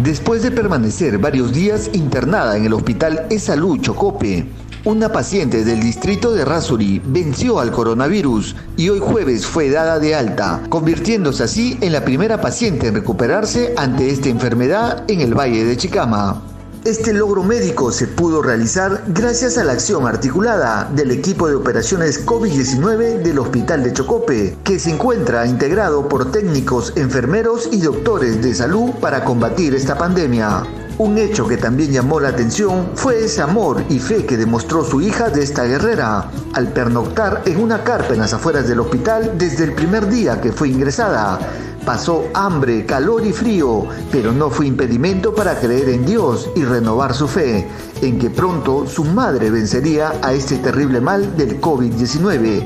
Después de permanecer varios días internada en el Hospital E-Salud Chocope, una paciente del distrito de Errázuri venció al coronavirus y hoy jueves fue dada de alta, convirtiéndose así en la primera paciente en recuperarse ante esta enfermedad en el Valle de Chicama. Este logro médico se pudo realizar gracias a la acción articulada del equipo de operaciones COVID-19 del Hospital de Chocope, que se encuentra integrado por técnicos, enfermeros y doctores de salud para combatir esta pandemia. Un hecho que también llamó la atención fue ese amor y fe que demostró su hija de esta guerrera, al pernoctar en una carpa en las afueras del hospital desde el primer día que fue ingresada. Pasó hambre, calor y frío, pero no fue impedimento para creer en Dios y renovar su fe, en que pronto su madre vencería a este terrible mal del COVID-19.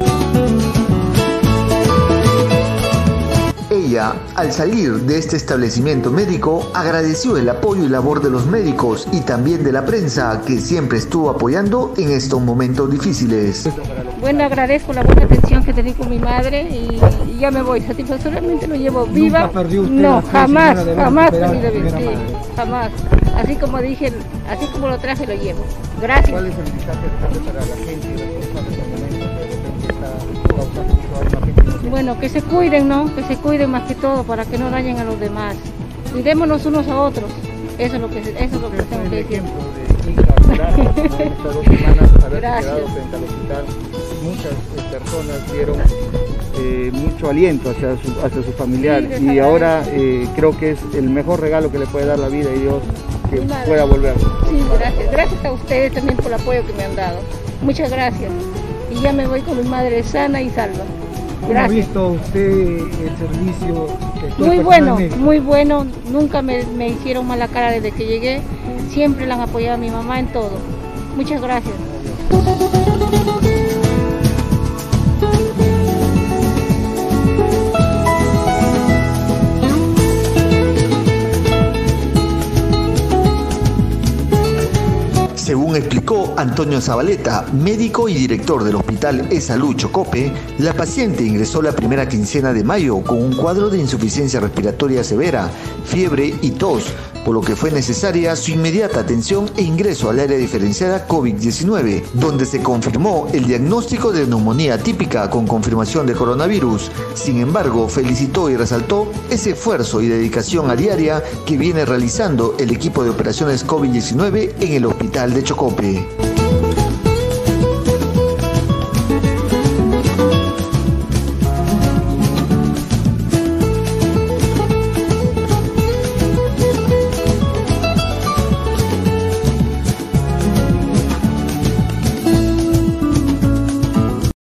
Ella, al salir de este establecimiento médico, agradeció el apoyo y labor de los médicos y también de la prensa, que siempre estuvo apoyando en estos momentos difíciles. Bueno, agradezco la buena atención que tenía con mi madre y ya me voy. Satisfactoriamente lo llevo viva. ¿Nunca perdió usted no, jamás perdí la vida, sí, jamás. Así como dije, así como lo traje, lo llevo. Gracias. ¿Cuál es el mensaje para la gente y las personas en el momento que está causando mucho daño? Bueno, que se cuiden, ¿no? Que se cuiden más que todo para que no dañen a los demás. Cuidémonos unos a otros. Eso es lo que tengo que decir. Gracias. Estas 2 semanas haberse quedado frente al hospital, muchas personas dieron mucho aliento hacia su familiar, sí, y ahora creo que es el mejor regalo que le puede dar la vida y Dios, que pueda volver. Sí, gracias. Gracias a ustedes también por el apoyo que me han dado. Muchas gracias. Y ya me voy con mi madre sana y salva. ¿Cómo ha visto usted el servicio? Muy bueno. Nunca me hicieron mala cara desde que llegué. Siempre la han apoyado a mi mamá en todo. Muchas gracias. Según explicó Antonio Zabaleta, médico y director del Hospital E-Salud Chocope, la paciente ingresó la primera quincena de mayo con un cuadro de insuficiencia respiratoria severa, fiebre y tos, por lo que fue necesaria su inmediata atención e ingreso al área diferenciada COVID-19, donde se confirmó el diagnóstico de neumonía típica con confirmación de coronavirus. Sin embargo, felicitó y resaltó ese esfuerzo y dedicación a diaria que viene realizando el equipo de operaciones COVID-19 en el Hospital de Chocope.